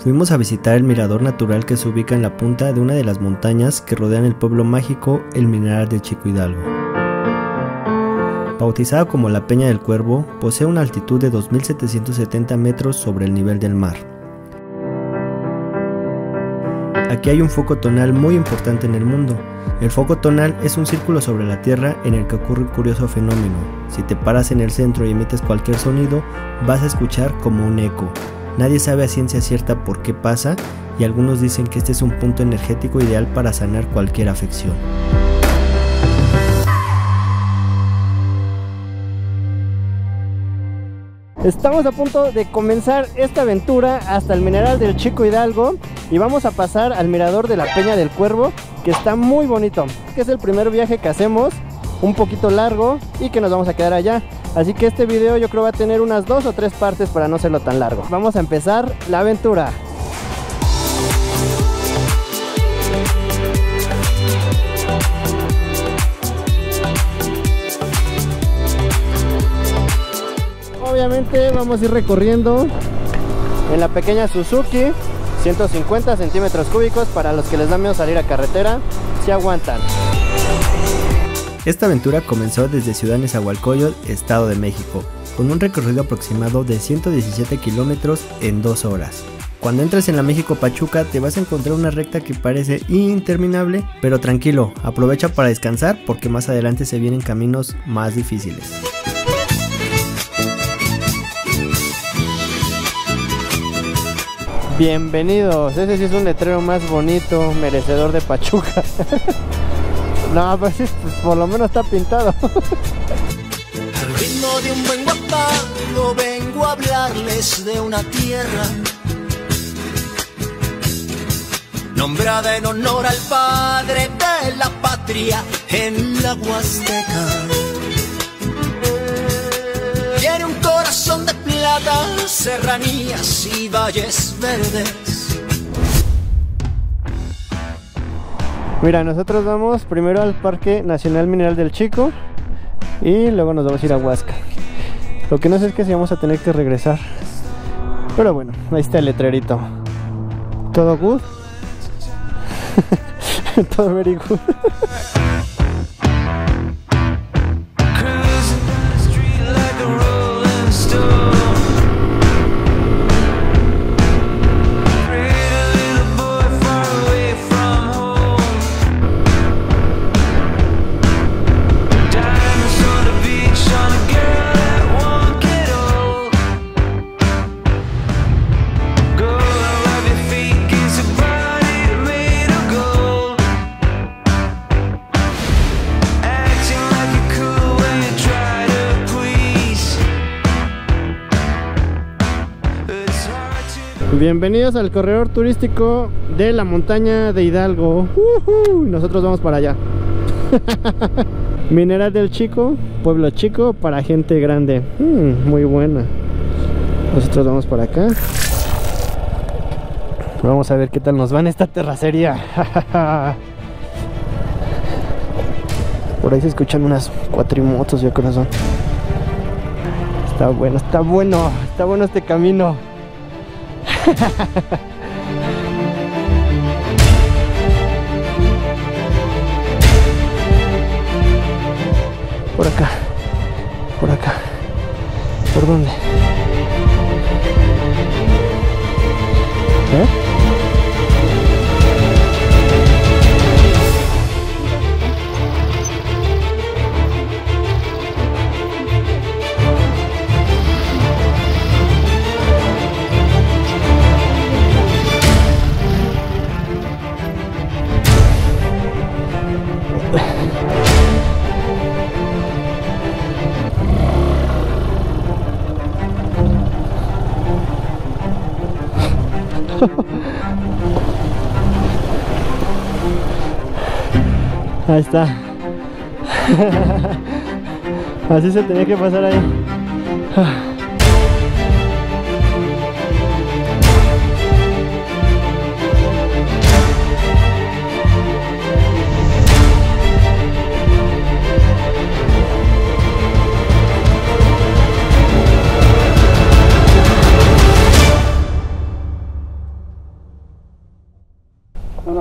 Fuimos a visitar el mirador natural que se ubica en la punta de una de las montañas que rodean el pueblo mágico, el Mineral del Chico Hidalgo. Bautizada como la Peña del Cuervo, posee una altitud de 2.770 metros sobre el nivel del mar. Aquí hay un foco tonal muy importante en el mundo. El foco tonal es un círculo sobre la Tierra en el que ocurre un curioso fenómeno. Si te paras en el centro y emites cualquier sonido, vas a escuchar como un eco. Nadie sabe a ciencia cierta por qué pasa, y algunos dicen que este es un punto energético ideal para sanar cualquier afección. Estamos a punto de comenzar esta aventura hasta el Mineral del Chico Hidalgo y vamos a pasar al mirador de la Peña del Cuervo, que está muy bonito, que es el primer viaje que hacemos, un poquito largo y que nos vamos a quedar allá. Así que este video yo creo va a tener unas 2 o 3 partes para no hacerlo tan largo. Vamos a empezar la aventura. Obviamente vamos a ir recorriendo en la pequeña Suzuki, 150 centímetros cúbicos. Para los que les da miedo salir a carretera, si aguantan. Esta aventura comenzó desde Ciudad Nezahualcóyotl, Estado de México, con un recorrido aproximado de 117 kilómetros en 2 horas. Cuando entres en la México Pachuca te vas a encontrar una recta que parece interminable, pero tranquilo, aprovecha para descansar porque más adelante se vienen caminos más difíciles. Bienvenidos, ese sí es un letrero más bonito, merecedor de Pachuca. No, pues sí, pues por lo menos está pintado. Al ritmo de un buen guapango vengo a hablarles de una tierra nombrada en honor al padre de la patria en la Huasteca. Tiene un corazón de plata, serranías y valles verdes. Mira, nosotros vamos primero al Parque Nacional Mineral del Chico y luego nos vamos a ir a Huasca. Lo que no sé es que si vamos a tener que regresar, pero bueno, ahí está el letrerito. ¿Todo good? Todo very good. Bienvenidos al corredor turístico de la montaña de Hidalgo. Nosotros vamos para allá. Mineral del Chico, pueblo chico para gente grande. Muy buena. Nosotros vamos para acá. Vamos a ver qué tal nos va en esta terracería. Por ahí se escuchan unas cuatrimotos, yo creo son. Está bueno, está bueno. Está bueno este camino. Por acá, por acá. ¿Por dónde? Ahí está. Así se tenía que pasar ahí.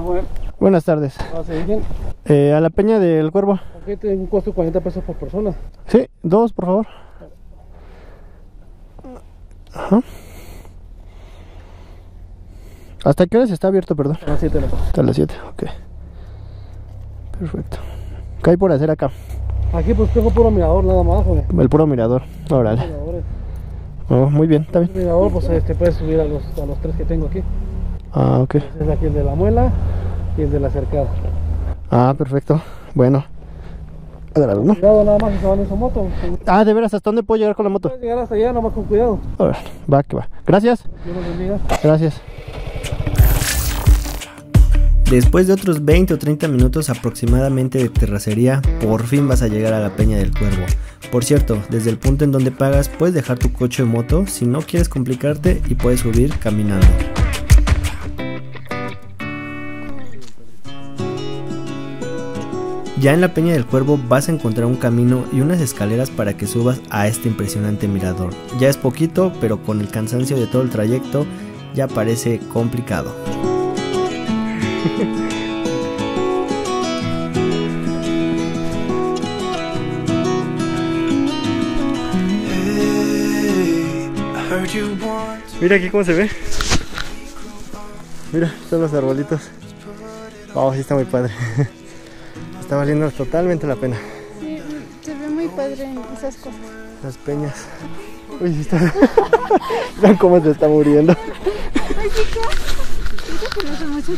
joven. Buenas tardes. ¿Se dirigen? A la Peña del Cuervo. Aquí tiene un costo de 40 pesos por persona. Sí, 2 por favor. Ajá. ¿Hasta qué horas está abierto, perdón? A las 7 de la tarde. Hasta las 7, ok. Perfecto. ¿Qué hay por hacer acá? Aquí pues tengo puro mirador nada más, joven. El puro mirador. Órale. Oh, muy bien, está bien. El mirador pues puedes subir a los 3 que tengo aquí. Ah, ok. Es aquí el de la muela y el de la cercada. Ah, perfecto. Bueno. Agradable, ¿no? Cuidado nada más si se van en su moto. Ah, de veras, ¿hasta dónde puedo llegar con la moto? Puedes llegar hasta allá, nada más con cuidado. Órale, va que va. Gracias. Dios los bendiga. Gracias. Después de otros 20 o 30 minutos aproximadamente de terracería, por fin vas a llegar a la Peña del Cuervo. Por cierto, desde el punto en donde pagas puedes dejar tu coche o moto si no quieres complicarte y puedes subir caminando. Ya en la Peña del Cuervo vas a encontrar un camino y unas escaleras para que subas a este impresionante mirador. Ya es poquito, pero con el cansancio de todo el trayecto ya parece complicado. Mira aquí cómo se ve. Mira, están los arbolitos. Oh, sí está muy padre. Está valiendo totalmente la pena. Sí, se ve muy padre en esas cosas. Las peñas. Uy, sí está. Vean cómo se está muriendo. Ay, chicas. Que no son muchos.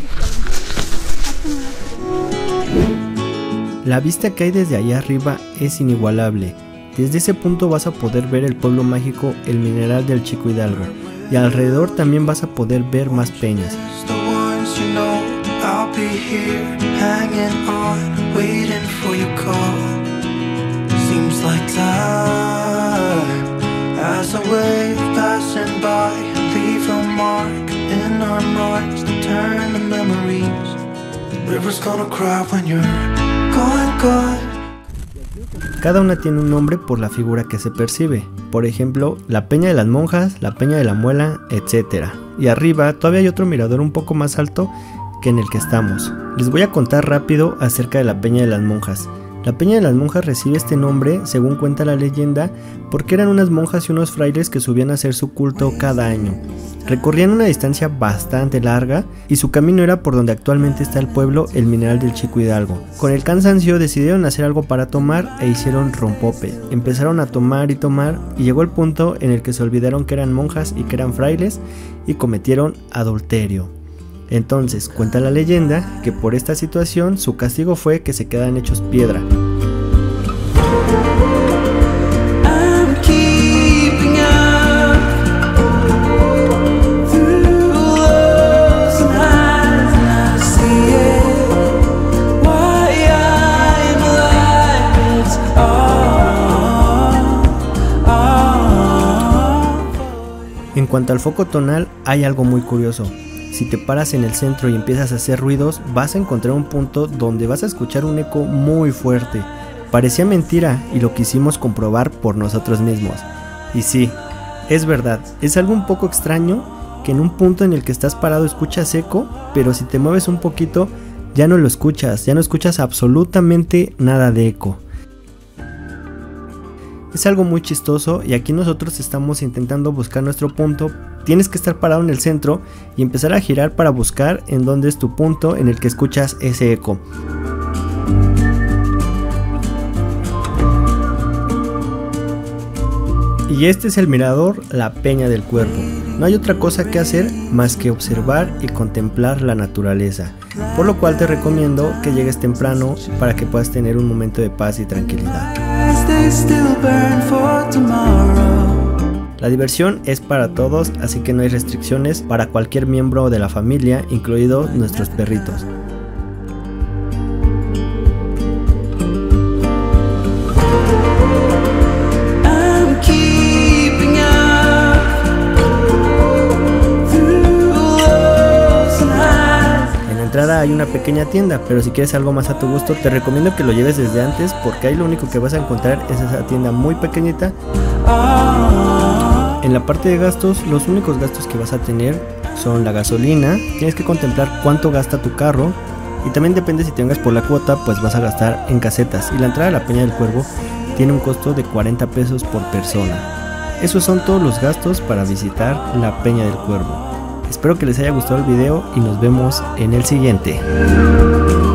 La vista que hay desde allá arriba es inigualable. Desde ese punto vas a poder ver el pueblo mágico El Mineral del Chico Hidalgo. Y alrededor también vas a poder ver más peñas. Cada una tiene un nombre por la figura que se percibe. Por ejemplo, la Peña de las Monjas, la Peña de la Muela, etc. Y arriba todavía hay otro mirador un poco más alto que en el que estamos. Les voy a contar rápido acerca de la Peña de las Monjas. La Peña de las Monjas recibe este nombre, según cuenta la leyenda, porque eran unas monjas y unos frailes que subían a hacer su culto cada año. Recorrían una distancia bastante larga y su camino era por donde actualmente está el pueblo El Mineral del Chico Hidalgo. Con el cansancio decidieron hacer algo para tomar e hicieron rompope. Empezaron a tomar y tomar y llegó el punto en el que se olvidaron que eran monjas y que eran frailes y cometieron adulterio. Entonces cuenta la leyenda que por esta situación su castigo fue que se quedaran hechos piedra. En cuanto al foco tonal, hay algo muy curioso. Si te paras en el centro y empiezas a hacer ruidos, vas a encontrar un punto donde vas a escuchar un eco muy fuerte. Parecía mentira y lo quisimos comprobar por nosotros mismos. Y sí, es verdad, es algo un poco extraño que en un punto en el que estás parado escuchas eco, pero si te mueves un poquito ya no lo escuchas, ya no escuchas absolutamente nada de eco. Es algo muy chistoso y aquí nosotros estamos intentando buscar nuestro punto. Tienes que estar parado en el centro y empezar a girar para buscar en dónde es tu punto en el que escuchas ese eco. Y este es el mirador La Peña del Cuervo. No hay otra cosa que hacer más que observar y contemplar la naturaleza, por lo cual te recomiendo que llegues temprano para que puedas tener un momento de paz y tranquilidad. La diversión es para todos, así que no hay restricciones para cualquier miembro de la familia, incluidos nuestros perritos. Hay una pequeña tienda, pero si quieres algo más a tu gusto te recomiendo que lo lleves desde antes, porque ahí lo único que vas a encontrar es esa tienda muy pequeñita. En la parte de gastos, los únicos gastos que vas a tener son la gasolina, tienes que contemplar cuánto gasta tu carro y también depende si te vengas por la cuota, pues vas a gastar en casetas. Y la entrada a la Peña del Cuervo tiene un costo de 40 pesos por persona. Esos son todos los gastos para visitar la Peña del Cuervo. Espero que les haya gustado el video y nos vemos en el siguiente.